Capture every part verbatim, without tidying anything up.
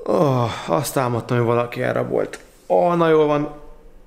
Oh, azt álmodtam, hogy valaki elrabolt. Oh, na jól van.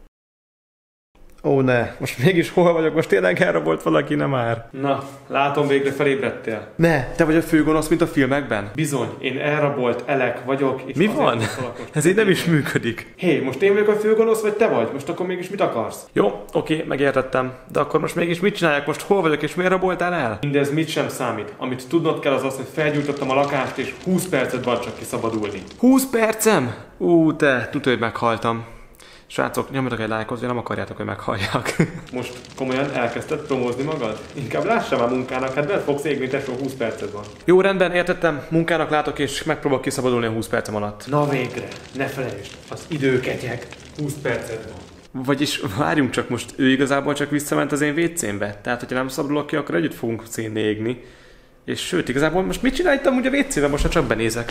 Ó, ne, most mégis hol vagyok? Most tényleg elrabolt valaki, nem már. Na, látom, végre felébredtél. Ne, te vagy a főgonosz, mint a filmekben? Bizony, én elrabolt Elek vagyok. És mi van? Ez így nem is működik. Hé, hey, most én vagyok a főgonosz, vagy te vagy? Most akkor mégis mit akarsz? Jó, oké, megértettem. De akkor most mégis mit csinálják? Most hol vagyok, és miért raboltál el? Mindez mit sem számít. Amit tudnod kell az az, hogy felgyújtottam a lakást, és húsz percet van csak kiszabadulni. húsz percem? Ú, te, tudod, hogy meghaltam. Srácok, nyomjatok egy lájkot, hogy nem akarjátok, hogy meghalljak. Most komolyan elkezdted promózni magad? Inkább lássam már munkának, hát bent fogsz égni, tesó, húsz perced van. Jó, rendben, értettem, munkának látok, és megpróbálok kiszabadulni a húsz percem alatt. Na végre, ne felejtsd, az idő ketyeg, húsz perced van. Vagyis várjunk csak, most ő igazából csak visszament az én vécémbe. Tehát, hogyha nem szabadulok ki, akkor együtt fogunk szénni égni. És sőt, igazából most mit csináltam úgy a vécébe, most csak benézek.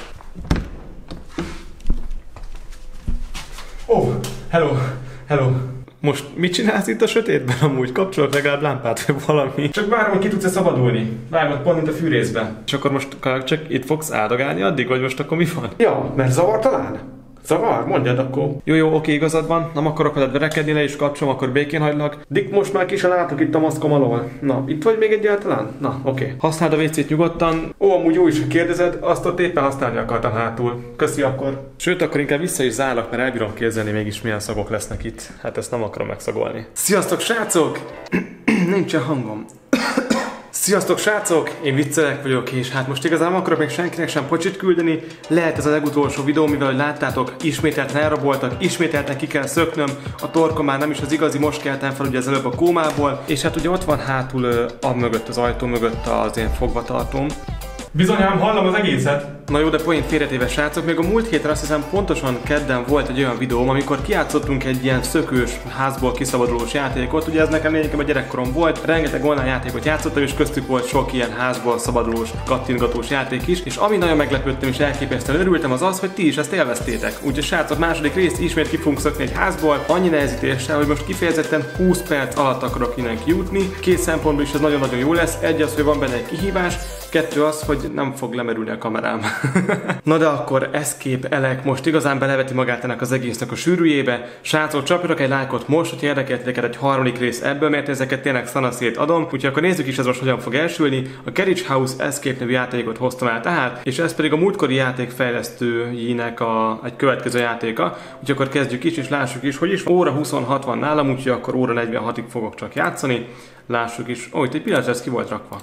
Oh, hello, hello. Most mit csinálsz itt a sötétben amúgy? Kapcsolok legalább lámpát, vagy valami. Csak várom, hogy ki tudsz-e szabadulni. Vágod pont, mint a fűrészbe. És akkor most csak itt fogsz áldogálni addig, vagy most akkor mi van? Ja, mert zavar talán? Zavar? Mondjad akkor. Jó, jó, oké, igazad van. Nem akarok veled verekedni, le is kapcsolom, akkor békén hagylak. Dick, most már ki se látok itt a maszkom alól. Na, itt vagy még egyáltalán? Na, oké. Használd a vécét nyugodtan. Ó, amúgy jó is, hogy kérdezed, azt ott éppen használni akartam hátul. Köszi akkor. Sőt, akkor inkább vissza is zárlak, mert elbírom képzelni mégis milyen szagok lesznek itt. Hát ezt nem akarom megszagolni. Sziasztok, srácok! Nincsen hangom. Sziasztok, srácok! Én Viccelek vagyok, és hát most igazán nem akarok még senkinek sem pocsit küldeni. Lehet ez a legutolsó videó, mivel hogy láttátok, ismételten elraboltak, ismételten ki kell szöknöm. A torkom már nem is az igazi, most keltem fel ugye az előbb a kómából. És hát ugye ott van hátul a mögött, az ajtó mögött az én fogvatartóm. Bizonyám, hallom az egészet. Na jó, de poén félretéve, srácok, még a múlt héten azt hiszem pontosan kedden volt egy olyan videóm, amikor kijátszottunk egy ilyen szökős, házból kiszabadulós játékot. Ugye ez nekem lényegében a gyerekkorom volt, rengeteg online játékot játszottam, és köztük volt sok ilyen házból szabadulós, kattingatós játék is. És ami nagyon meglepődtem és elképesztően örültem, az az, hogy ti is ezt élveztétek. Úgyhogy srácok, második részt ismét ki fogunk szökni egy házból, annyi nehezítéssel, hogy most kifejezetten húsz perc alatt akarok innen kijutni. Két szempontból is ez nagyon-nagyon jó lesz. Egy az, hogy van benne egy kihívás, kettő az, hogy nem fog lemerülni a kamerám. Na de akkor Escape Elek most igazán beleveti magát ennek az egésznek a sűrűjébe. Srácok, csapjatok egy lájkot most, hogy érdekel titeket egy harmadik rész ebből, mert ezeket tényleg szanaszét adom. Úgyhogy akkor nézzük is ez most hogyan fog elsülni. A Carriage House Escape nevű játékot hoztam el tehát, és ez pedig a múltkori játék fejlesztőinek a, egy következő játéka. Úgyhogy akkor kezdjük is, és lássuk is, hogy is óra huszonhat van nálam, úgyhogy akkor óra negyvenhatig fogok csak játszani. Lássuk is. Ó, itt egy pillanat, ez ki volt rakva.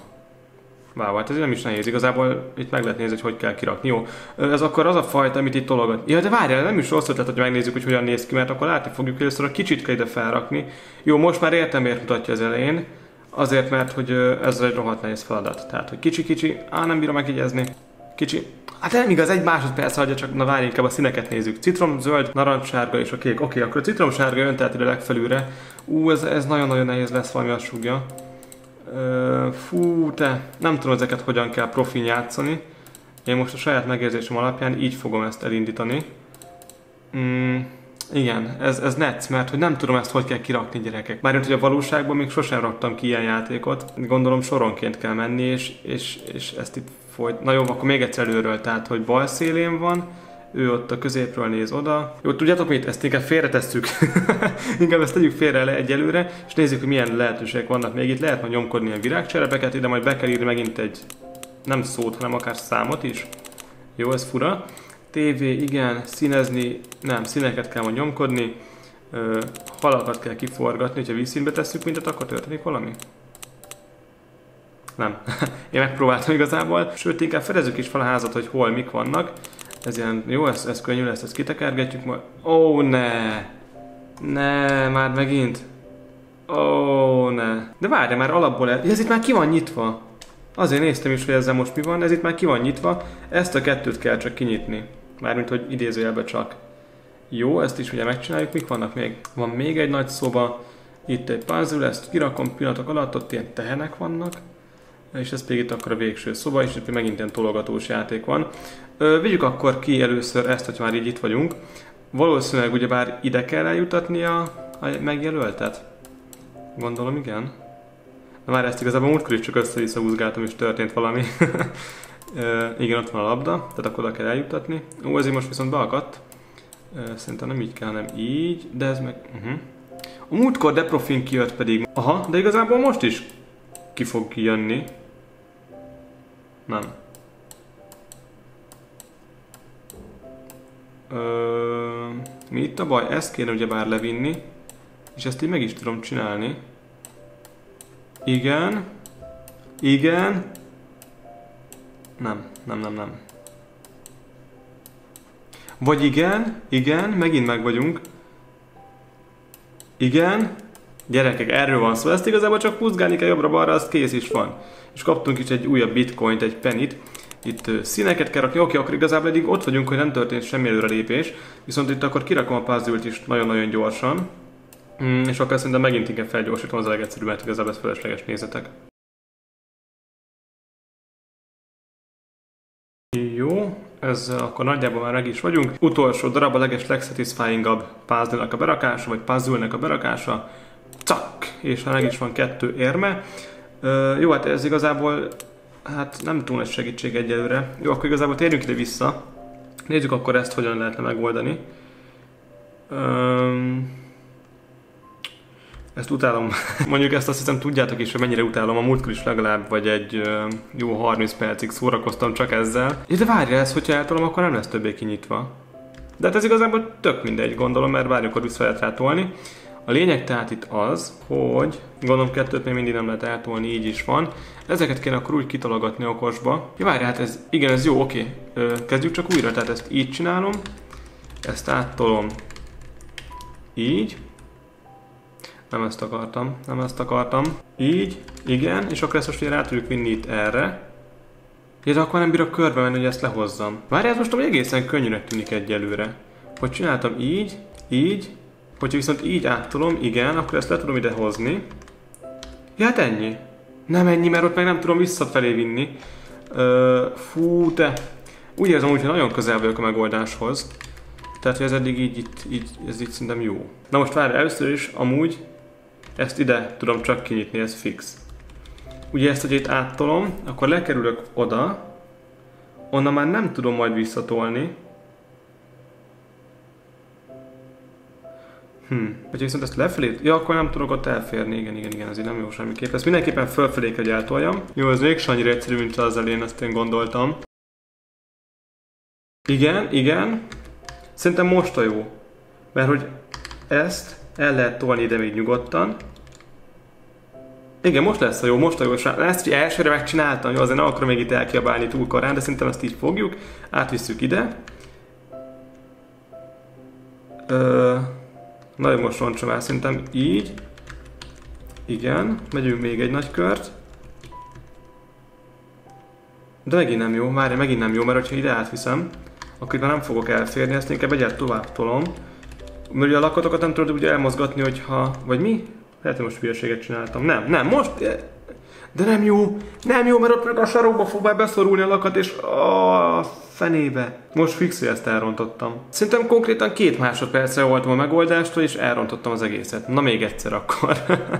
Váó, hát ez nem is nehéz, igazából itt meg lehet nézni, hogy hogy kell kirakni. Jó, ez akkor az a fajta, amit itt tologat. Ja, de várjál, nem is rossz ötlet, hogy megnézzük, hogy hogyan néz ki, mert akkor látni fogjuk, először a kicsit kell ide felrakni. Jó, most már értem, miért mutatja az elején. Azért, mert hogy ez egy rohadt nehéz feladat. Tehát, hogy kicsi-kicsi, á, nem bírom megjegyezni. Kicsi. Hát nem igaz, egy másodperc hagyja, csak na várj, inkább a színeket nézzük. Citrom, zöld, narancssárga és a kék. Oké, akkor a citromsárga jön tehát ide legfelülre. Ú, ez, ez nagyon-nagyon nehéz lesz, valami azt súgja. Uh, fú, te, nem tudom ezeket hogyan kell profin játszani. Én most a saját megérzésem alapján így fogom ezt elindítani. Mm, igen, ez, ez netsz, mert hogy nem tudom ezt hogy kell kirakni, gyerekek. Mármint, hogy a valóságban még sosem raktam ki ilyen játékot. Gondolom soronként kell menni, és, és, és ezt itt folyt. Na jó, akkor még egyszer előről, tehát hogy bal szélén van. Ő ott a középről néz oda. Jó, tudjátok mit? Ezt inkább félretesszük. Inkább ezt tegyük félre le egyelőre, és nézzük, hogy milyen lehetőségek vannak még itt. Lehet majd nyomkodni a virágcserepeket, ide majd be kell írni megint egy, nem szót, hanem akár számot is. Jó, ez fura. té vé, igen, színezni, nem, színeket kell majd nyomkodni. Ö, halakat kell kiforgatni, hogyha vízszínbe tesszük mindet, akkor történik valami? Nem. Én megpróbáltam igazából. Sőt, inkább fedezzük is fel a házat, hogy hol mik vannak. Ez ilyen, jó, ez, ez könnyű lesz, ezt kitekergetjük majd. Ó, ne! Ne, már megint. Ó, ne. De várj, már alapból el... Ez itt már ki van nyitva. Azért néztem is, hogy ezzel most mi van, ez itt már ki van nyitva. Ezt a kettőt kell csak kinyitni. Mármint, hogy idézőjelbe csak. Jó, ezt is ugye megcsináljuk. Mik vannak még? Van még egy nagy szoba. Itt egy puzzle, ezt kirakom pillanatok alatt, ott ilyen tehenek vannak. És ez pedig itt akkor a végső szoba, és itt megint ilyen tologatós játék van. Ö, vigyük akkor ki először ezt, hogy már így itt vagyunk. Valószínűleg ugyebár ide kell eljutatni a, a megjelöltet. Gondolom, igen. Na már ezt igazából múltkor is csak össze-vissza húzgáltam, és történt valami. Uh, igen, ott van a labda, tehát akkor oda kell eljuttatni. Ó, ezért most viszont beakadt. Uh, szerintem nem így kell, hanem így, de ez meg... Uh-huh. A múltkor Deprofin kijött pedig... Aha, de igazából most is ki fog kijönni. Nem. Uh, mi itt a baj? Ezt kéne ugyebár levinni. És ezt így meg is tudom csinálni. Igen. Igen. Nem, nem, nem, nem. Vagy igen, igen, megint meg vagyunk. Igen. Gyerekek, erről van szó. Ezt igazából csak húzgálni kell jobbra-balra, az kész is van. És kaptunk is egy újabb bitcoint, egy penit. Itt uh, színeket kell rakni, oké, akkor igazából eddig ott vagyunk, hogy nem történt semmi előrelépés. Viszont itt akkor kirakom a puzzle-t is nagyon-nagyon gyorsan. Mm, és akkor szerintem megint inkább felgyorsítom, az a legegyszerűbb, mert igazából ez felesleges nézetek. Jó, ezzel akkor nagyjából már meg is vagyunk. Utolsó darab, a leges legsatisfyingabb puzzle-nek a berakása, vagy puzzle-nek a berakása. Cak! És meg is van kettő érme. Ö, jó, hát ez igazából hát nem túl nagy segítség egyelőre. Jó, akkor igazából térjünk ide vissza. Nézzük akkor ezt, hogyan lehetne megoldani. Ö, Ezt utálom. Mondjuk ezt azt hiszem tudjátok is, hogy mennyire utálom. A múltkor is legalább vagy egy uh, jó harminc percig szórakoztam csak ezzel. De várja, ezt, hogyha eltolom, akkor nem lesz többé kinyitva. De hát ez igazából tök mindegy, gondolom, mert bármikor vissza lehet rátolni. A lényeg tehát itt az, hogy gondolom kettőt még mindig nem lehet eltolni, így is van. Ezeket kéne akkor úgy kitalogatni okosba. Ja, várj, hát ez, igen, ez jó, oké. Ö, kezdjük csak újra, tehát ezt így csinálom. Ezt áttolom. Így. Nem ezt akartam, nem ezt akartam. Így, igen, és akkor ezt most ugye rá tudjuk vinni itt erre. Ja, de akkor nem bírok körbe menni, hogy ezt lehozzam. Várj, ez most hogy egészen könnyűnek tűnik egyelőre. Hogy csináltam így, így, hogyha viszont így áttolom, igen, akkor ezt le tudom ide hozni. Ja, hát ennyi. Nem ennyi, mert ott meg nem tudom visszafelé vinni. Ö, fú, de úgy érzem úgy, hogy nagyon közel vagyok a megoldáshoz. Tehát, hogy ez eddig így, így, így, ez így szerintem jó. Na most várj, először is amúgy ezt ide tudom csak kinyitni, ez fix. Ugye ezt, hogy itt áttolom, akkor lekerülök oda, onnan már nem tudom majd visszatolni. Hm, hogyha viszont ezt lefelé, ja, akkor nem tudok ott elférni, igen, igen, igen, ez így nem jó semmiképp. Ezt mindenképpen fölfelé kell, hogy eltoljam. Jó, ez még annyira egyszerű, mint az elején, ezt én gondoltam. Igen, igen. Szerintem most a jó. Mert hogy ezt el lehet tolni ide még nyugodtan. Igen, most lesz a jó, most a jó. Ezt ugye elsőre megcsináltam, jó, azért nem akarom még itt elkiabálni túl korán, de szerintem ezt így fogjuk. Átvisszük ide. Ö, nagyon most roncsam el, szerintem így. Igen, megyünk még egy nagy kört. De megint nem jó, várj, megint nem jó, mert ha ide átviszem, akkor itt már nem fogok elférni, ezt inkább egyet tovább tolom. Mert ugye a lakatokat nem tudod ugye elmozgatni, hogyha... Vagy mi? Lehet, hogy most hülyeséget csináltam. Nem, nem, most... De nem jó! Nem jó, mert ott meg a sarokba fog már beszorulni a lakat, és... a fenébe. Most fix, hogy ezt elrontottam. Szerintem konkrétan két másodpercre voltam a megoldástól, és elrontottam az egészet. Na még egyszer akkor.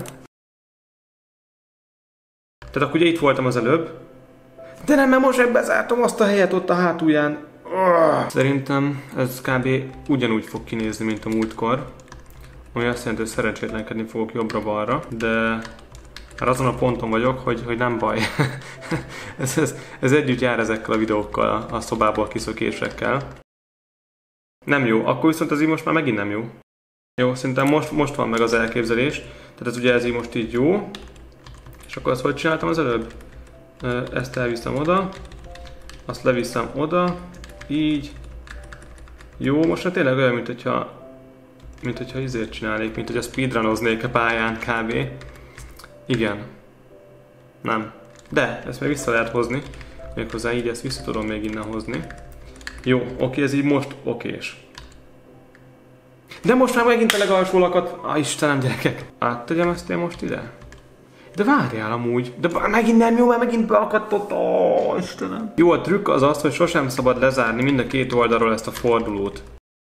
Tehát akkor ugye itt voltam az előbb. De nem, mert most ebbe zártam azt a helyet ott a hátulján. Szerintem ez kb. Ugyanúgy fog kinézni, mint a múltkor. Ami azt jelenti, hogy szerencsétlenkedni fogok jobbra-balra, de már azon a ponton vagyok, hogy, hogy nem baj. ez, ez, ez együtt jár ezekkel a videókkal, a szobából kiszökésekkel. Nem jó, akkor viszont ez így most már megint nem jó. Jó, szerintem most, most van meg az elképzelés. Tehát ez ugye ez így most így jó. És akkor azt hogy csináltam az előbb? Ezt elviszem oda. Azt leviszem oda. Így. Jó, most már tényleg olyan, mint hogyha mint hogyha izért csinálnék, mint hogy a speedrunoznék a pályán kb. Igen. Nem. De, ezt még vissza lehet hozni. Méghozzá így ezt vissza tudom még innen hozni. Jó, oké, ez így most okés. De most már megint a legalsó lakat. Ah, Istenem, gyerekek. Áttegyem ezt én most ide? De várjál amúgy. De megint nem jó, mert megint beakadt ott. Ó, Istenem. Jó, a trükk az az, hogy sosem szabad lezárni mind a két oldalról ezt a fordulót.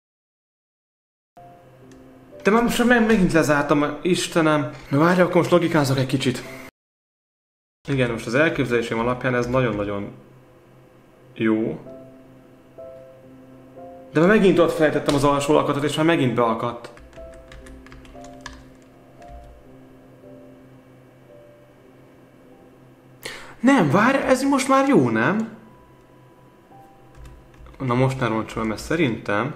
De már most meg, megint lezártam, Istenem. Na várjál, akkor most logikázok egy kicsit. Igen, most az elképzelésem alapján ez nagyon-nagyon Jó. De már megint ott felejtettem az alsó lakatot, és már megint beakadt. Nem, várj, ez most már jó, nem? Na most nem roncsolom, mert szerintem...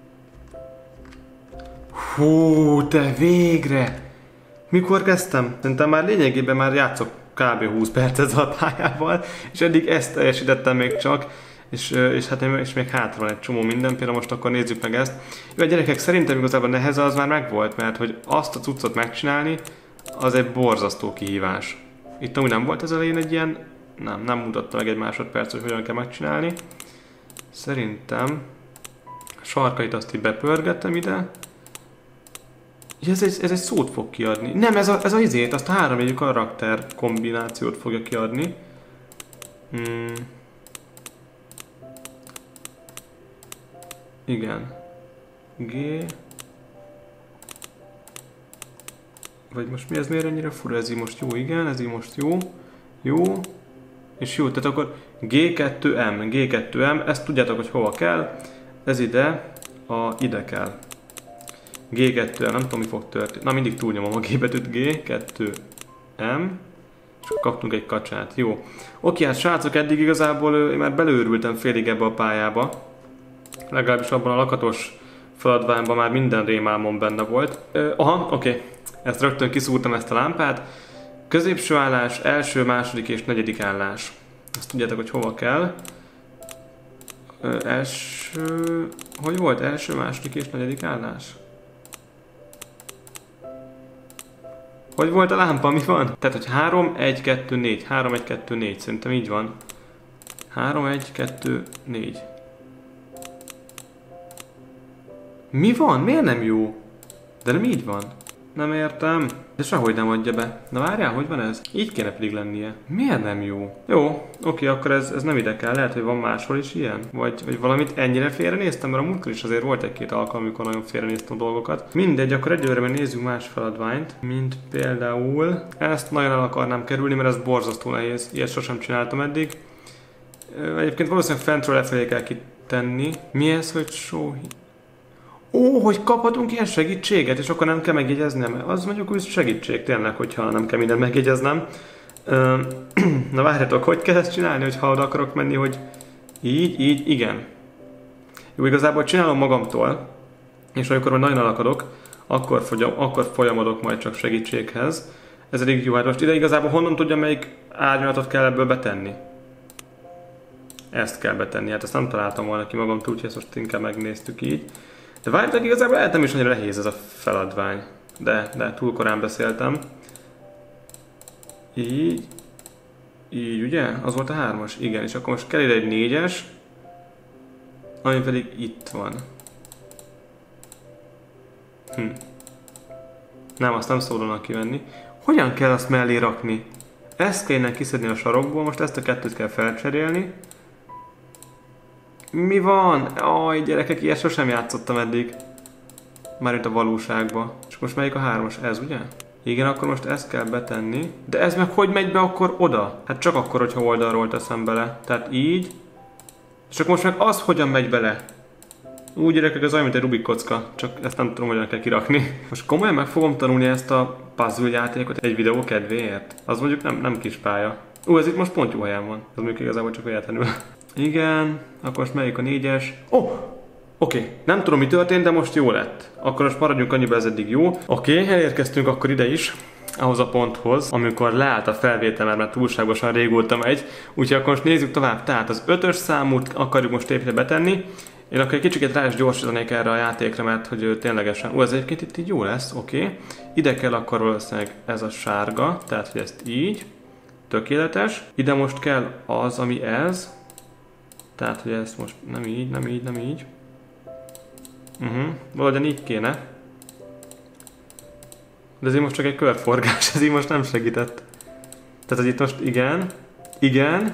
Hú, de végre! Mikor kezdtem? Szerintem már lényegében már játszok kb. húsz percet a pályával, és eddig ezt teljesítettem még csak, és, és hát és még hátra van egy csomó minden, például most akkor nézzük meg ezt. Jó, a gyerekek, szerintem igazából neheze az már megvolt, mert hogy azt a cuccot megcsinálni, az egy borzasztó kihívás. Itt amúgy nem volt ez elején egy ilyen, nem, nem mutatta meg egy másodperc, hogy hogyan kell megcsinálni. Szerintem a sarkait azt így bepörgettem ide. Ja, ez, egy, ez egy szót fog kiadni. Nem, ez a, ez a izét, azt a háromjegyű karakter kombinációt fogja kiadni. Hmm. Igen. G. Vagy most mi ez, miért ennyire fura? Ez így most jó, igen, ez így most jó. Jó. És jó, tehát akkor G kettő M, G kettő M, ezt tudjátok, hogy hova kell. Ez ide, a, ide kell. G kettő M, nem tudom, mi fog történni. Na, mindig túlnyomom a G betűt, G kettő M. És kaptunk egy kacsát, jó. Oké, hát srácok, eddig igazából én már belőrültem félig ebbe a pályába. Legalábbis abban a lakatos feladványban már minden rémálmom benne volt. Ö, aha, oké. Ezt rögtön kiszúrtam, ezt a lámpát. Középső állás, első, második és negyedik állás. Azt tudjátok, hogy hova kell. Ö, első... Hogy volt? Első, második és negyedik állás? Hogy volt a lámpa? Mi van? Tehát, hogy három, egy, kettő, négy. három, egy, kettő, négy. Szerintem így van. három, egy, kettő, négy. Mi van? Miért nem jó? De nem így van. Nem értem. De sehogy nem adja be. Na várjál, hogy van ez? Így kéne pedig lennie. Miért nem jó? Jó, oké, akkor ez, ez nem ide kell. Lehet, hogy van máshol is ilyen? Vagy, vagy valamit ennyire félrenéztem? Mert a múltkor is azért volt egy-két alkalom, amikor nagyon félrenéztem a dolgokat. Mindegy, akkor egyelőre nézzük más feladványt. Mint például... Ezt nagyon el akarnám kerülni, mert ez borzasztó nehéz. Ilyet sosem csináltam eddig. Egyébként valószínűleg fentről lefelé kell kitenni. Mi ez, hogy show... Ó, hogy kaphatunk ilyen segítséget, és akkor nem kell megjegyeznem. Az mondjuk úgy segítség tényleg, hogyha nem kell mindent megjegyeznem. Na várjátok, hogy kell ezt csinálni, hogyha oda akarok menni, hogy így, így, igen. Jó, igazából csinálom magamtól, és amikor majd nagyon alakadok, akkor, fogyam, akkor folyamodok majd csak segítséghez. Ez elég jó, hát most ide igazából honnan tudjam, melyik árnyalatot kell ebből betenni? Ezt kell betenni, hát ezt nem találtam volna ki magamtól, úgyhogy ezt most inkább megnéztük így. De várjátok, igazából lehet nem is annyira nehéz ez a feladvány. De, de túl korán beszéltem. Így. Így, ugye? Az volt a hármas? Igen, és akkor most kell ide egy négyes. Ami pedig itt van. Hm. Nem, azt nem szabadon kivenni. Hogyan kell azt mellé rakni? Ezt kell innen kiszedni a sarokból, most ezt a kettőt kell felcserélni. Mi van? Aj, gyerekek, ilyet sosem játszottam eddig. Mármint a valóságban. És most melyik a hármas? Ez, ugye? Igen, akkor most ezt kell betenni. De ez meg hogy megy be akkor oda? Hát csak akkor, hogyha oldalról teszem bele. Tehát így. És akkor most meg az hogyan megy bele? Úgy, gyerekek, ez olyan, mint egy Rubik kocka. Csak ezt nem tudom, hogyan kell kirakni. Most komolyan meg fogom tanulni ezt a puzzle játékot egy videó kedvéért. Az mondjuk nem, nem kis pálya. Ú, ez itt most pont jó helyen van. Ez mondjuk igazából csak véletlenül. Igen, akkor most melyik a négyes? Ó, oh, oké, okay. Nem tudom, mi történt, de most jó lett. Akkor most maradjunk annyiba, ez eddig jó. Oké, okay, elérkeztünk akkor ide is, ahhoz a ponthoz, amikor leállt a felvétel, mert túlságosan régóta megy. Úgyhogy akkor most nézzük tovább. Tehát az ötös számút akarjuk most épre betenni. Én akkor egy kicsit rá is gyorsítanék erre a játékra, mert hogy ténylegesen... Ó, ez egyébként itt így jó lesz, oké. Okay. Ide kell akkor valószínűleg ez a sárga, tehát hogy ezt így. Tökéletes. Ide most kell az, ami ez. Tehát, hogy ezt most nem így, nem így, nem így. Uh-huh. Valahogyan így kéne. De ez így most csak egy körforgás, ez így most nem segített. Tehát, hogy itt most igen, igen,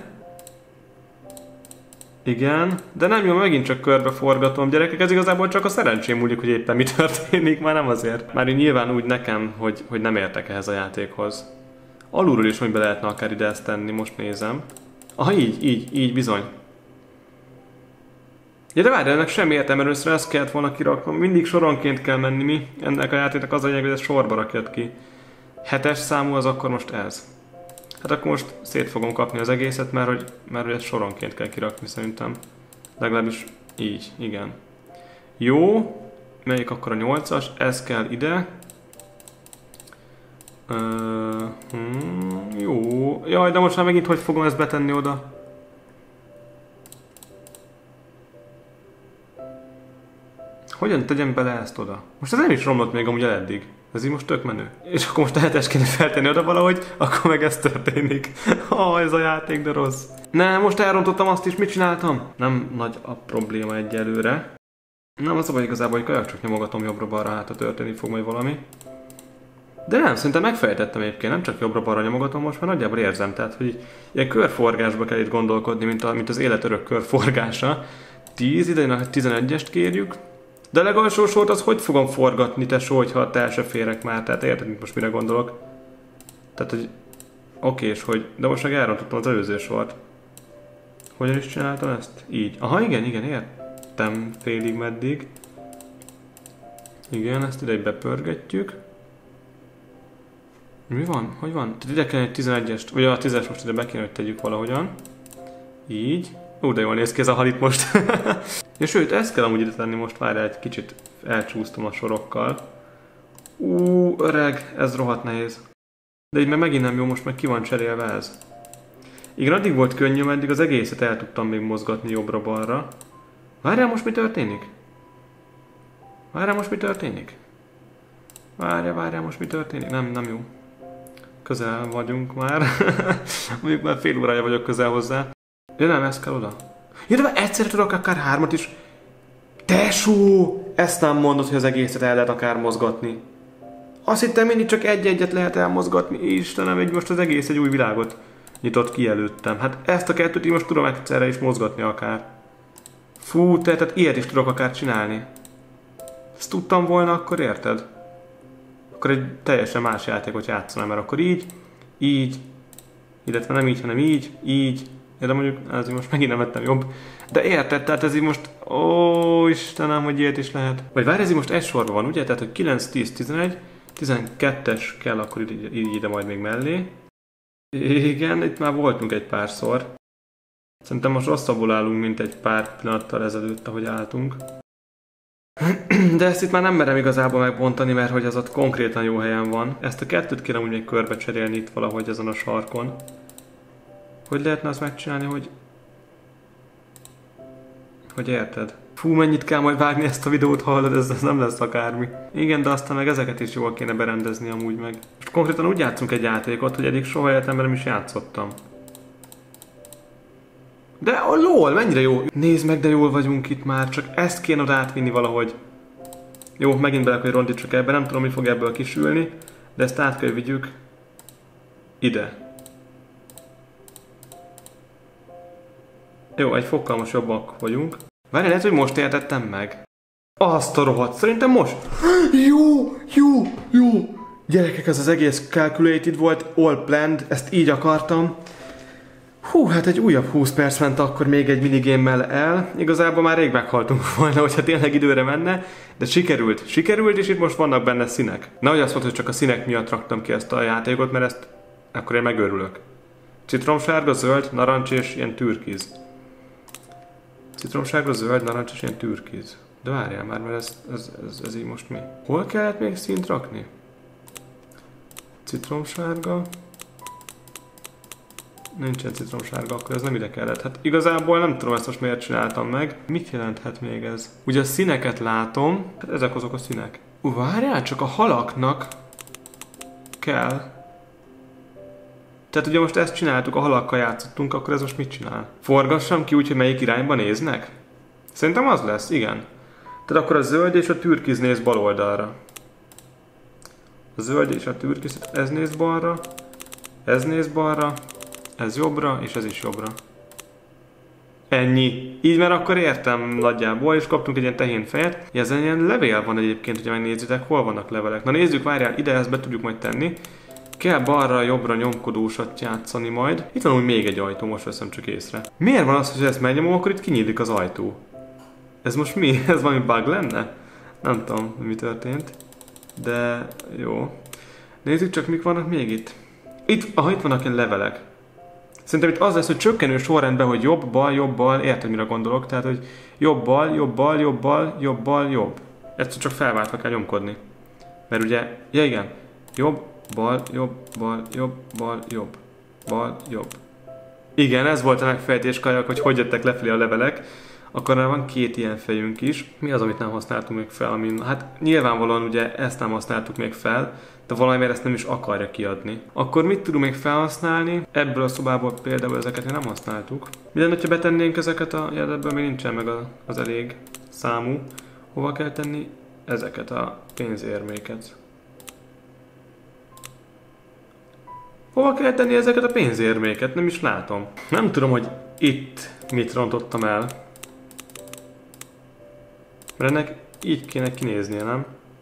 igen, de nem jó, megint csak körbe forgatom, gyerekek, ez igazából csak a szerencsém múlik, hogy éppen mi történik, már nem azért. Már így nyilván úgy nekem, hogy, hogy nem értek ehhez a játékhoz. Alulról is, hogy be lehetne akár ide ezt tenni, most nézem. Aha, így, így, így bizony. Ja, de várj, ennek semmi értelme, először ezt kellett volna kiraknom. Mindig soronként kell menni mi. Ennek a játéknak az a lényeg, hogy ez sorba rakjad ki. Hetes számú az akkor most ez. Hát akkor most szét fogom kapni az egészet, mert hogy, mert hogy ezt soronként kell kirakni szerintem. Legalábbis így, igen. Jó, melyik akkor a nyolcas, ez kell ide. Uh, hmm, jó, jaj, de most már megint hogy fogom ezt betenni oda? Hogyan tegyem bele ezt oda? Most ez nem is romlott még amúgy el eddig. Ez így most tök menő. És akkor most a hetes kéne feltenni oda valahogy, akkor meg ez történik. Ha, ez a játék, de rossz. Ne, most elrontottam azt is, mit csináltam? Nem nagy a probléma egyelőre. Nem, az a baj igazából, hogy kajak csak nyomogatom jobbra-balra, hát a történni fog majd valami. De nem, szerintem megfejtettem egyébként, nem csak jobbra-balra nyomogatom, most már nagyjából érzem. Tehát, hogy ilyen körforgásba kell itt gondolkodni, mint, a, mint az életörök körforgása. tíz, ide a tizenegyest kérjük. De a legalsó sort az hogy fogom forgatni, tesó, hogyha te el se férek már, tehát érted, mit most mire gondolok? Tehát, hogy oké, és hogy, de most meg elrontottam az előző sort. Hogyan is csináltam ezt? Így. Aha, igen, igen, értem félig meddig. Igen, ezt ide bepörgetjük. Mi van? Hogy van? Tehát ide kell egy tizenegyest, vagy a tízes most ide be kéne, hogy tegyük valahogyan. Így. Ú, de jól néz ki ez a hal itt most. És sőt, ezt kell amúgy ide tenni most, várjál, egy kicsit elcsúsztam a sorokkal. Ú, öreg, ez rohadt nehéz. De így meg megint nem jó, most meg ki van cserélve ez. Igen, addig volt könnyű, meddig az egészet el tudtam még mozgatni jobbra-balra. Várjál, most mi történik? Várjál, most mi történik? Várjál, várjál, most mi történik? Nem, nem jó. Közel vagyunk már. Mondjuk már fél órája vagyok közel hozzá. Ja nem, ez kell oda. Ja, de egyszerre tudok akár hármat is. Tesó! Ezt nem mondod, hogy az egészet el lehet akár mozgatni. Azt hittem, mindig csak egy-egyet lehet elmozgatni. Istenem, egy most az egész egy új világot nyitott ki előttem. Hát ezt a kettőt én most tudom egyszerre is mozgatni akár. Fú, te, tehát ilyet is tudok akár csinálni. Ezt tudtam volna, akkor érted? Akkor egy teljesen más játékot játszanám, mert akkor így, így, illetve nem így, hanem így, így. Ja, de mondjuk, ez most megint nem vettem jobb. De érted, tehát ez így most... Ó, Istenem, hogy ilyet is lehet. Vagy várj, ez így most egy sorban van, ugye? Tehát, hogy kilenc, tíz, tizenegy, tizenkettes kell akkor így, így ide majd még mellé. Igen, itt már voltunk egy párszor. Szerintem most rosszabbul állunk, mint egy pár pillanattal ezelőtt, ahogy álltunk. De ezt itt már nem merem igazából megbontani, mert hogy az ott konkrétan jó helyen van. Ezt a kettőt kérem úgy még körbe cserélni itt valahogy ezen a sarkon. Hogy lehetne azt megcsinálni, hogy... Hogy érted? Fú, mennyit kell majd vágni ezt a videót, hallod, ez, ez nem lesz akármi. Igen, de aztán meg ezeket is jól kéne berendezni amúgy meg. Most konkrétan úgy játszunk egy játékot, hogy eddig soha életemben nem is játszottam. De a lol, mennyire jó! Nézd meg, de jól vagyunk itt már, csak ezt kéne oda átvinni valahogy. Jó, megint bele kell rondítsuk ebbe, nem tudom, mi fog ebből kisülni, de ezt át kell vigyük ide. Jó, egy fokkal most jobbak vagyunk. Várj, lehet, hogy most értettem meg. Azt a rohadt, szerintem most. Jó, jó, jó. Gyerekek, ez az egész calculated volt, all planned, ezt így akartam. Hú, hát egy újabb húsz perc ment akkor még egy minigémmel el. Igazából már rég meghaltunk volna, hogyha tényleg időre menne, de sikerült, sikerült, és itt most vannak benne színek. Nehogy azt mondod, hogy csak a színek miatt raktam ki ezt a játékot, mert ezt akkor én megőrülök. Citromsárga, zöld, narancs és ilyen türkiz. Citromsárga, zöld, narancs és ilyen türkiz. De várjál már, mert ez, ez, ez, ez így most mi? Hol kellett még színt rakni? Citromsárga. Nincsen citromsárga, akkor ez nem ide kellett. Hát igazából nem tudom ezt most miért csináltam meg. Mit jelenthet még ez? Ugye a színeket látom. Hát ezek azok a színek. Ú, várjál, csak a halaknak kell. Tehát ugye most ezt csináltuk, a halakkal játszottunk, akkor ez most mit csinál? Forgassam ki úgy, hogy melyik irányba néznek? Szerintem az lesz, igen. Tehát akkor a zöld és a türkiz néz bal oldalra. A zöld és a türkiz, ez néz balra, ez néz balra, ez jobbra, és ez is jobbra. Ennyi. Így már akkor értem nagyjából, és kaptunk egy ilyen tehénfejet. Ezen ilyen levél van egyébként, hogyha megnézitek, hol vannak levelek. Na nézzük, várjál, ide ezt be tudjuk majd tenni. Kell balra-jobbra nyomkodósat játszani majd. Itt van úgy még egy ajtó, most veszem csak észre. Miért van az, hogy ezt megnyomom, akkor itt kinyílik az ajtó? Ez most mi? Ez valami bug lenne? Nem tudom, mi történt. De jó. Nézzük csak, mik vannak még itt. Itt, aha, itt vannak ilyen levelek. Szerintem itt az lesz, hogy csökkenő sorrendben, hogy jobb, bal, jobb, bal, érted, mire gondolok? Tehát, hogy jobb, bal, jobb, bal, jobb, bal, jobb, bal, jobb. Ezt csak felváltva kell nyomkodni. Mert ugye, ja igen, jobb, bal, jobb, bal, jobb, bal, jobb, bal, jobb. Igen, ez volt a megfejtés, Kajak, hogy hogy jöttek lefelé a levelek. Akkor van két ilyen fejünk is. Mi az, amit nem használtunk még fel? Amin, hát nyilvánvalóan ugye ezt nem használtuk még fel, de valamiért ezt nem is akarja kiadni. Akkor mit tudunk még felhasználni? Ebből a szobából például ezeket még nem használtuk. Mi lenne, ha betennénk ezeket a... Ja, ebből még nincsen meg az elég számú. Hova kell tenni? Ezeket a pénzérméket. Hova kell tenni ezeket a pénzérméket? Nem is látom. Nem tudom, hogy itt mit rontottam el. Mert ennek így kéne kinéznie, nem?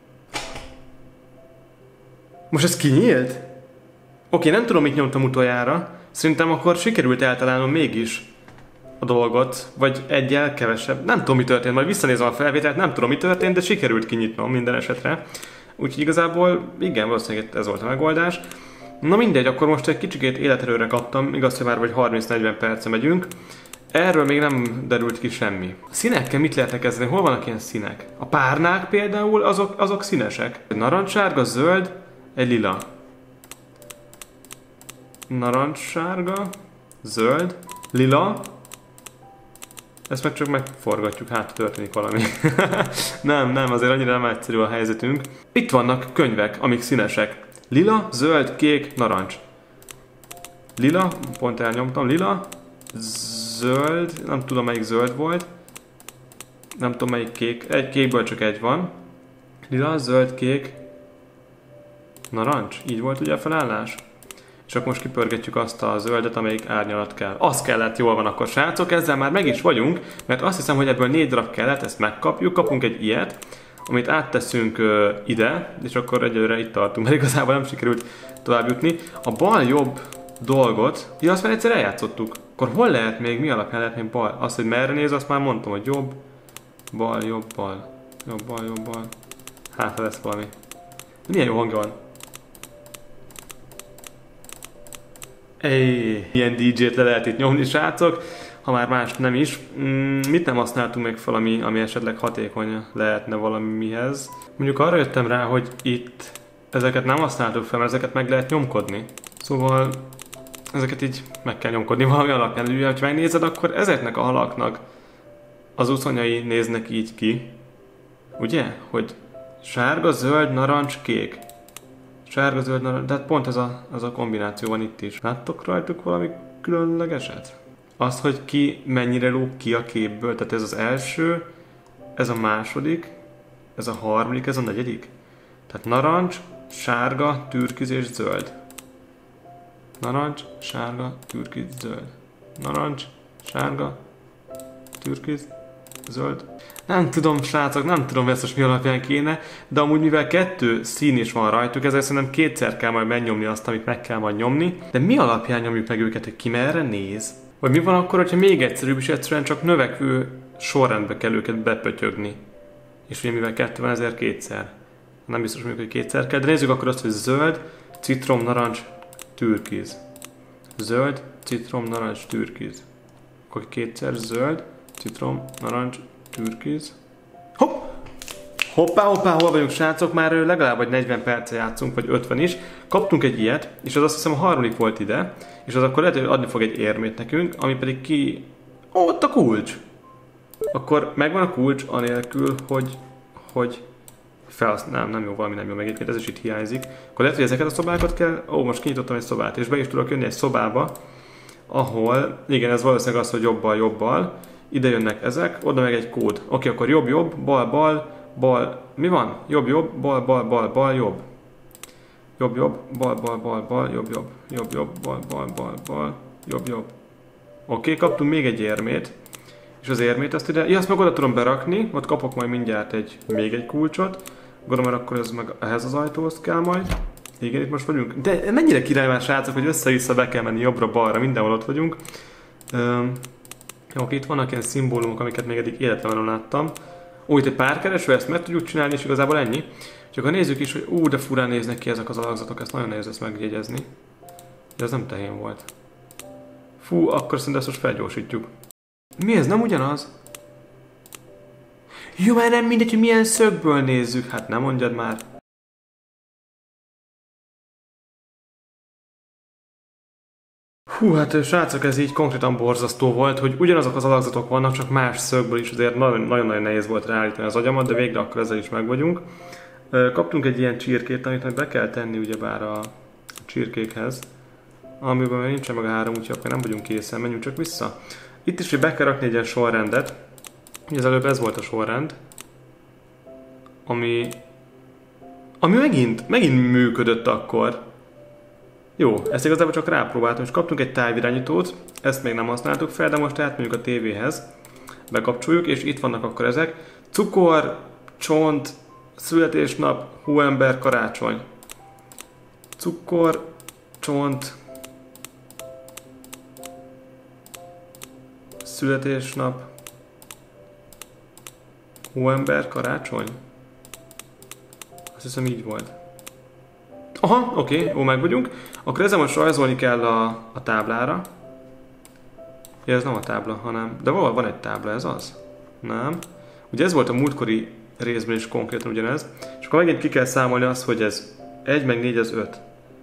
Most ez kinyílt? Oké, nem tudom, mit nyomtam utoljára. Szerintem akkor sikerült eltalálnom mégis a dolgot. Vagy egyel kevesebb. Nem tudom, mi történt. Majd visszanézem a felvételt, nem tudom, mi történt, de sikerült kinyitnom minden esetre. Úgyhogy igazából, igen, valószínűleg ez volt a megoldás. Na mindegy, akkor most egy kicsikét életerőre kaptam. Igaz, hogy már vagy harminc-negyven perce megyünk. Erről még nem derült ki semmi. A színekkel mit lehetne kezdeni? Hol vannak ilyen színek? A párnák például, azok, azok színesek. Narancssárga, zöld, egy lila. Narancssárga, zöld, lila. Ezt meg csak megforgatjuk, hát történik valami. nem, nem, azért annyira nem egyszerű a helyzetünk. Itt vannak könyvek, amik színesek. Lila, zöld, kék, narancs. Lila, pont elnyomtam, lila, zöld, nem tudom melyik zöld volt. Nem tudom melyik kék, egy kékből csak egy van. Lila, zöld, kék, narancs. Így volt ugye a felállás? És akkor most kipörgetjük azt a zöldet, amelyik árnyalat kell. Az kellett, jól van akkor srácok, ezzel már meg is vagyunk, mert azt hiszem, hogy ebből négy darab kellett, ezt megkapjuk, kapunk egy ilyet, amit átteszünk uh, ide, és akkor egyelőre itt tartunk, mert igazából nem sikerült tovább jutni. A bal-jobb dolgot, ja, azt már egyszer eljátszottuk. Akkor hol lehet még, mi alapján lehet még bal? Azt, hogy merre néz, azt már mondtam, hogy jobb, bal, jobb, bal, jobb, bal, jobb, bal. Hát, lesz valami. De milyen jó hangja van. Ej, ilyen dé dzsét le lehet itt nyomni, srácok, ha már más nem is. Mm, mit nem használtunk még valami, ami esetleg hatékony lehetne valamihez? Mondjuk arra jöttem rá, hogy itt ezeket nem használtuk fel, mert ezeket meg lehet nyomkodni. Szóval ezeket így meg kell nyomkodni valami alapján. Ugye, ha megnézed, akkor ezeknek a halaknak az uszonyai néznek így ki. Ugye? Hogy sárga, zöld, narancs, kék. Sárga, zöld, narancs, de hát pont ez a, az a kombináció van itt is. Láttok rajtuk valami különlegeset? Azt, hogy ki mennyire lóg ki a képből, tehát ez az első, ez a második, ez a harmadik, ez a negyedik. Tehát narancs, sárga, türkiz és zöld. Narancs, sárga, türkiz, zöld. Narancs, sárga, türkiz, zöld. Nem tudom, srácok, nem tudom, ezt most mi alapján kéne, de amúgy mivel kettő szín is van rajtuk, ezért szerintem kétszer kell majd megnyomni azt, amit meg kell majd nyomni. De mi alapján nyomjuk meg őket, hogy ki merre néz? Vagy mi van akkor, hogyha még egyszerűbb is egyszerűen csak növekvő sorrendbe kell őket bepötyögni? És ugye mivel kettő van, ezért kétszer. Nem biztos mondjuk, hogy kétszer kell, de nézzük akkor azt, hogy zöld, citrom, narancs, türkiz. Zöld, citrom, narancs, türkiz. Akkor kétszer zöld, citrom, narancs, türkiz. Hopp! Hoppá, hoppá, hol vagyunk, srácok? Már legalább vagy negyven perce játszunk, vagy ötven is. Kaptunk egy ilyet, és az azt hiszem a harmadik volt ide, és az akkor lehet, hogy adni fog egy érmét nekünk, ami pedig ki... Ó, ott a kulcs! Akkor megvan a kulcs anélkül, hogy... hogy... felhasználom, nem jó, valami nem jó, meg egyébként ez is itt hiányzik. Akkor lehet, hogy ezeket a szobákat kell... Ó, most kinyitottam egy szobát, és be is tudok jönni egy szobába, ahol... Igen, ez valószínűleg az, hogy jobbal-jobbal. Ide jönnek ezek, oda meg egy kód. Oké, akkor jobb-jobb, bal-bal, bal... Mi van? Jobb-jobb, bal-bal-bal, bal-jobb. Jobb-jobb, bal-bal-bal-bal, jobb-jobb. Jobb-jobb, bal-bal-bal-bal, jobb-jobb. Oké, kaptunk még egy érmét. És az érmét azt ide... Ja, azt meg oda tudom berakni, ott kapok majd mindjárt egy, még egy kulcsot. Gondolom, mert akkor ez meg ehhez az ajtóhoz kell majd. Igen, itt most vagyunk. De mennyire király már, srácok, hogy össze-vissza be kell menni jobbra-balra, mindenhol ott vagyunk. Üm, Jó, itt vannak ilyen szimbólumok, amiket még eddig életemben láttam. Ó, itt egy párkereső, ezt meg tudjuk csinálni, és igazából ennyi. Csak ha nézzük is, hogy ú, de furán néznek ki ezek az alakzatok, ezt nagyon nehéz ezt megjegyezni. De ez nem tehén volt. Fú, akkor szerintem ezt most felgyorsítjuk. Mi ez, nem ugyanaz? Jó, már nem mindegy, hogy milyen szögből nézzük, hát nem mondjad már. Hú, hát srácok, ez így konkrétan borzasztó volt, hogy ugyanazok az alakzatok vannak, csak más szögből is, azért nagyon-nagyon nehéz volt ráállítani az agyamat, de végre akkor ezzel is meg vagyunk. Kaptunk egy ilyen csirkét, amit be kell tenni ugyebár a csirkékhez, amiben még nincsen meg a három, úgyhogy akkor nem vagyunk készen, menjünk csak vissza. Itt is, hogy be kell rakni egy ilyen sorrendet. Ugye az előbb ez volt a sorrend, ami, ami megint, megint működött akkor. Jó, ezt igazából csak rápróbáltam, és kaptunk egy távirányítót, ezt még nem használtuk fel, de most átmegyünk a tévéhez, bekapcsoljuk, és itt vannak akkor ezek. Cukor, csont, születésnap, hóember, karácsony. Cukor, csont, születésnap, hóember, karácsony? Azt hiszem így volt. Aha, oké, okay, jó, meg vagyunk. Akkor ezzel most rajzolni kell a, a táblára. Ja, ez nem a tábla, hanem... De valahol van egy tábla, ez az? Nem. Ugye ez volt a múltkori részben is konkrétan ugyanez. És akkor megint ki kell számolni azt, hogy ez egy meg négy az öt.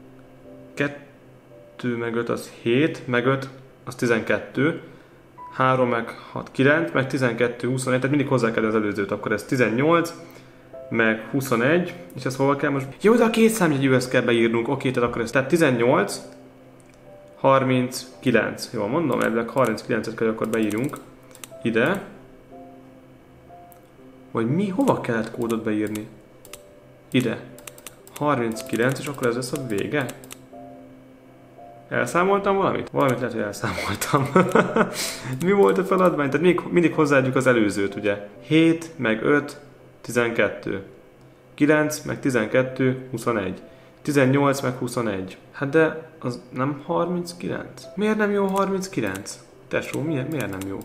kettő meg öt az hét, meg öt az tizenkettő. három meg hat, kilenc, meg tizenkettő, huszonegy, tehát mindig hozzá kell az előzőt, akkor ez tizennyolc, meg huszonegy, és ezt hova kell most? Jó, de a két számjegyű ezt kell beírnunk, oké, tehát akkor ez, tehát tizennyolc, harminckilenc, jól mondom, elvileg harminckilencet kell, akkor beírjunk ide. Vagy mi, hova kellett kódot beírni? Ide. harminckilenc, és akkor ez lesz a vége? Elszámoltam valamit? Valamit lehet, hogy elszámoltam. Mi volt a feladvány? Tehát még, mindig hozzáadjuk az előzőt, ugye? hét, meg öt, tizenkettő. kilenc, meg tizenkettő, huszonegy. tizennyolc, meg huszonegy. Hát de az nem harminckilenc? Miért nem jó harminckilenc? Tesó, miért, miért nem jó?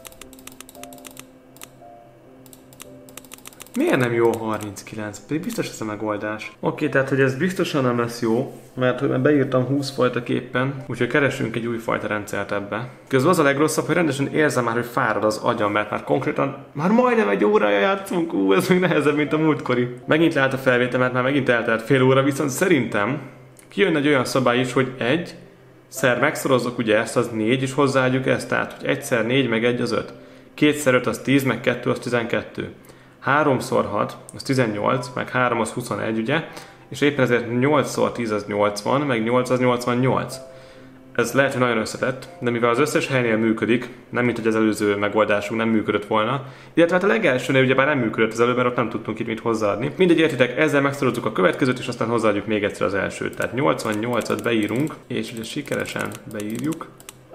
Miért nem jó harminckilenc? Pedig biztos ez a megoldás. Oké, tehát hogy ez biztosan nem lesz jó, mert hogy beírtam húsz fajta képpen, úgyhogy keresünk egy új fajta rendszert ebbe. Közben az a legrosszabb, hogy rendesen érzem már, hogy fárad az agyam, mert már konkrétan már majdnem egy órája játszunk, ú, ez még nehezebb, mint a múltkori. Megint lehet a felvétel, mert már megint eltelt fél óra, viszont szerintem kijön egy olyan szabály is, hogy egy szer megszorozzuk ugye ezt, az négy, és hozzáadjuk ezt, tehát hogy egyszer négy, meg egy az öt. Kétszer öt az tíz, meg kettő az tizenkettő. háromszor hat, az tizennyolc, meg három az huszonegy, ugye? És éppen ezért nyolcszor tíz az nyolcvan, meg nyolc az nyolcvannyolc. Ez lehet, hogy nagyon összetett, de mivel az összes helynél működik, nem mint hogy az előző megoldásunk nem működött volna, illetve hát a legelsőnél ugyebár nem működött az előbb, mert ott nem tudtunk itt mit hozzáadni. Mindegy, értitek, ezzel megszorozzuk a következőt, és aztán hozzáadjuk még egyszer az elsőt. Tehát nyolcvannyolcat beírunk, és ugye sikeresen beírjuk.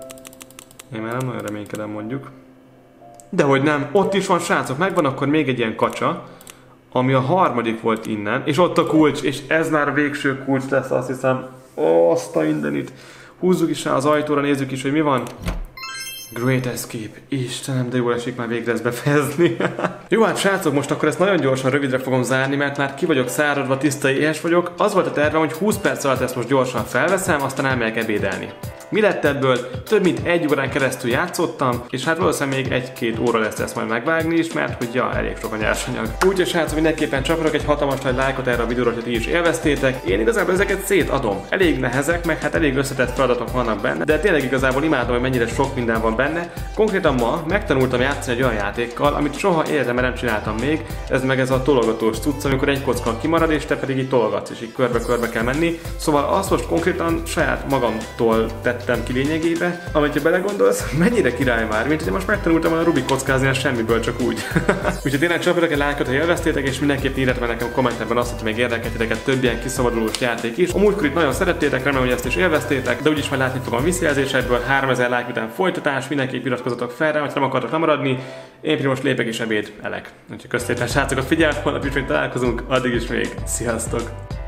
Én már nem nagyon reménykedem, mondjuk. Dehogy nem, ott is van, srácok, megvan akkor még egy ilyen kacsa, ami a harmadik volt innen, és ott a kulcs, és ez már a végső kulcs lesz, azt hiszem. Ó, azt a mindenit. Húzzuk is rá az ajtóra, nézzük is, hogy mi van. Great Escape. Istenem, de jól esik már végre ezt befejezni. Jó, hát srácok, most akkor ezt nagyon gyorsan, rövidre fogom zárni, mert már ki vagyok száradva, tiszta éhes vagyok. Az volt a tervem, hogy húsz perc alatt ezt most gyorsan felveszem, aztán elmegyek ebédelni. Mi lett ebből? Több mint egy órán keresztül játszottam, és hát valószínűleg még egy-két óra lesz ezt majd megvágni is, mert hogy ja, elég sok a nyersanyag. Úgyhogy srácok, mindenképpen csapjatok egy hatalmas nagy lájkot erre a videóra, hogy ti is élveztétek. Én igazából ezeket szétadom. Elég nehezek, meg hát elég összetett feladatok vannak benne, de tényleg igazából imádom, hogy mennyire sok minden van benne. Konkrétan ma megtanultam játszani egy olyan játékkal, amit soha életemben nem csináltam még, ez meg ez a tologatós cucc, amikor egy kocka kimarad, és te pedig így tologatsz, és így körbe-körbe kell menni. Szóval azt most konkrétan saját magamtól tettem ki lényegébe, amit ha belegondolsz, mennyire király már, mint hogy most megtanultam a Rubik kockázni semmiből, csak úgy. Úgyhogy tényleg csapjatok egy lájkot, ha élveztétek, és mindenképp írjátok meg nekem kommentekben azt, hogy még érdekel titeket több ilyen kiszabadulós játék is. A múltkor itt nagyon szerettétek, remélem, hogy ezt is élveztétek, de úgyis majd látni fogom visszajelzésekből, háromezer lájk után folytatás, mindenképp iratkozzatok fel rá, hogy nem akartok lemaradni. Én pedig most lépek és ebéd elek. Úgyhogy köszönöm, srácok, a figyelmet, holnap is még találkozunk, addig is még sziasztok!